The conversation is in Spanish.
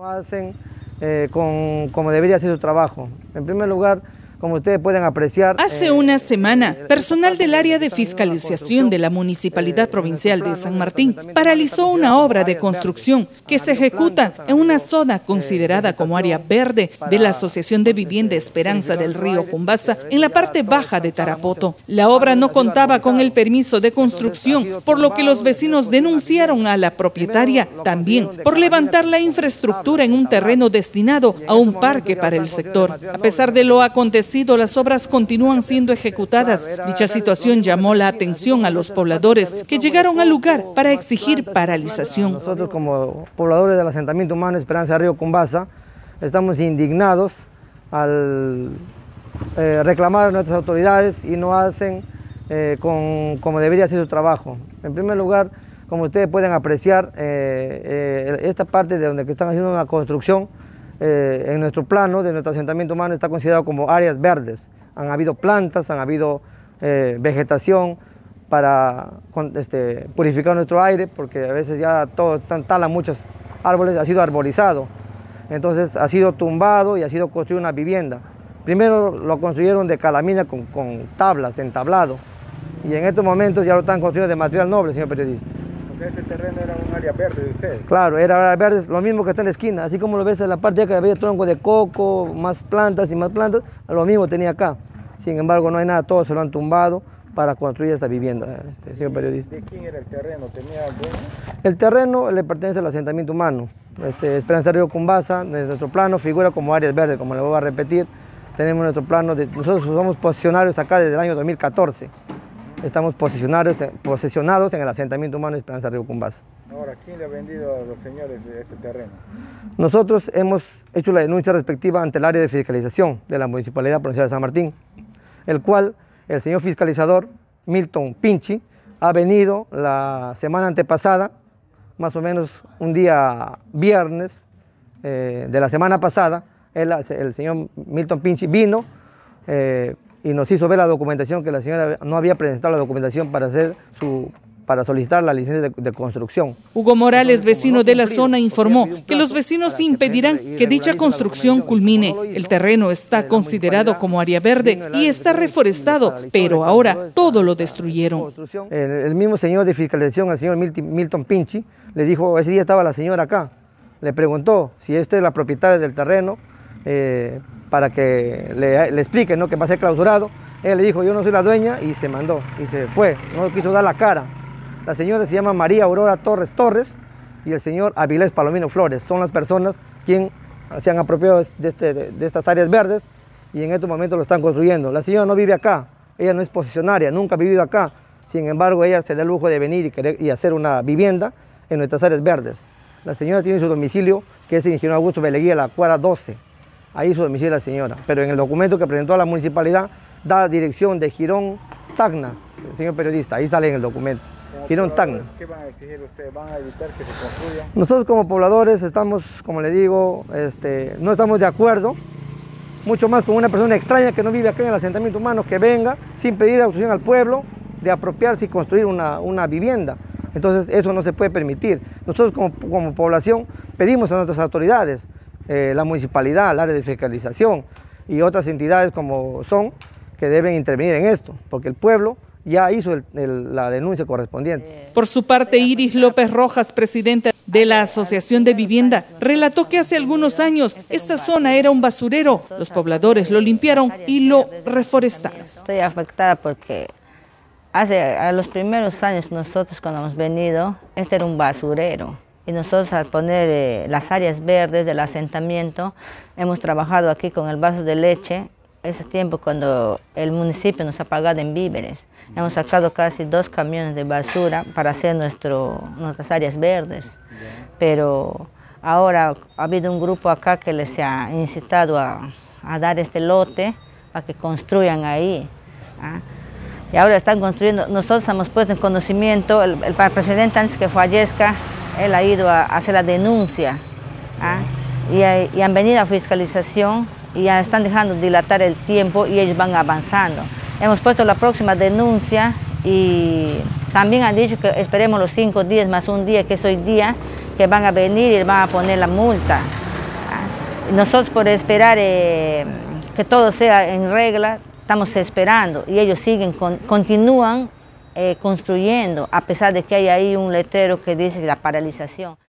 No hacen como debería ser su trabajo. En primer lugar, como ustedes pueden apreciar... Hace una semana, personal del área de fiscalización de la Municipalidad Provincial de San Martín paralizó una obra de construcción que se ejecuta en una zona considerada como área verde de la Asociación de Vivienda Esperanza del Río Cumbasa, en la parte baja de Tarapoto. La obra no contaba con el permiso de construcción, por lo que los vecinos denunciaron a la propietaria también por levantar la infraestructura en un terreno destinado a un parque para el sector. A pesar de lo acontecido, las obras continúan siendo ejecutadas. Dicha situación llamó la atención a los pobladores que llegaron al lugar para exigir paralización. Nosotros como pobladores del asentamiento humano Esperanza Río Cumbasa estamos indignados al reclamar a nuestras autoridades y no hacen como debería ser su trabajo. En primer lugar, como ustedes pueden apreciar, esta parte de donde están haciendo una construcción, en nuestro plano de nuestro asentamiento humano está considerado como áreas verdes. Han habido plantas, han habido vegetación para purificar nuestro aire, porque a veces ya todo talan muchos árboles, ha sido arborizado. Entonces ha sido tumbado y ha sido construida una vivienda. Primero lo construyeron de calamina con tablas, entablado, y en estos momentos ya lo están construyendo de material noble, señor periodista. O sea, este terreno era un área verde de ustedes. Claro, era área verde, lo mismo que está en la esquina, así como lo ves en la parte de acá, había tronco de coco, más plantas y más plantas, lo mismo tenía acá. Sin embargo, no hay nada, todo se lo han tumbado para construir esta vivienda, señor periodista. ¿De quién era el terreno? ¿Tenía dueño? El terreno le pertenece al asentamiento humano. Esperanza Río Cumbasa, en nuestro plano, figura como áreas verdes, como le voy a repetir. Tenemos nuestro plano, nosotros somos posicionarios acá desde el año 2014. Estamos posesionados en el asentamiento humano Esperanza Río Cumbasa. Ahora, ¿quién le ha vendido a los señores de este terreno? Nosotros hemos hecho la denuncia respectiva ante el área de fiscalización de la Municipalidad Provincial de San Martín, el cual el señor fiscalizador Milton Pinchi ha venido la semana antepasada, más o menos un día viernes de la semana pasada. El señor Milton Pinchi vino y nos hizo ver la documentación, que la señora no había presentado la documentación para solicitar la licencia de construcción. Hugo Morales, vecino de la zona, informó que los vecinos impedirán que dicha construcción culmine. El terreno está considerado como área verde y está reforestado, pero ahora todo lo destruyeron. El mismo señor de fiscalización, el señor Milton Pinchi, le dijo, ese día estaba la señora acá, le preguntó si esta es la propietaria del terreno, para que le explique, ¿no?, que va a ser clausurado. Él le dijo, yo no soy la dueña, y se mandó, y se fue, no quiso dar la cara. La señora se llama María Aurora Torres y el señor Avilés Palomino Flores. Son las personas quienes se han apropiado de estas áreas verdes y en estos momentos lo están construyendo. La señora no vive acá, ella no es posesionaria, nunca ha vivido acá. Sin embargo, ella se da el lujo de venir y hacer una vivienda en nuestras áreas verdes. La señora tiene su domicilio, que es en Ingeniero Augusto Beleguía, la cuadra 12. Ahí su domicilio la señora, pero en el documento que presentó a la municipalidad da dirección de Girón Tacna, señor periodista, ahí sale en el documento. Girón Tacna. ¿Qué van a exigir ustedes? ¿Van a evitar que se construya? Nosotros como pobladores estamos, como le digo, no estamos de acuerdo, mucho más con una persona extraña que no vive acá en el asentamiento humano, que venga sin pedir autorización al pueblo de apropiarse y construir una vivienda. Entonces eso no se puede permitir. Nosotros como población pedimos a nuestras autoridades, la municipalidad, el área de fiscalización y otras entidades como son, que deben intervenir en esto, porque el pueblo ya hizo la denuncia correspondiente. Por su parte, Iris López Rojas, presidenta de la Asociación de Vivienda, relató que hace algunos años esta zona era un basurero. Los pobladores lo limpiaron y lo reforestaron. Estoy afectada porque a los primeros años nosotros cuando hemos venido, este era un basurero. Y nosotros al poner las áreas verdes del asentamiento, hemos trabajado aquí con el vaso de leche. Ese tiempo cuando el municipio nos ha pagado en víveres. Hemos sacado casi 2 camiones de basura para hacer nuestras áreas verdes. Pero ahora ha habido un grupo acá que les ha incitado a dar este lote para que construyan ahí. Y ahora están construyendo. Nosotros hemos puesto en conocimiento, el presidente antes que fallezca, él ha ido a hacer la denuncia. Y han venido a fiscalización y ya están dejando dilatar el tiempo y ellos van avanzando. Hemos puesto la próxima denuncia y también han dicho que esperemos los 5 días más un día, que es hoy día, que van a venir y van a poner la multa. Nosotros por esperar que todo sea en regla, estamos esperando y ellos continúan construyendo, a pesar de que hay ahí un letrero que dice la paralización.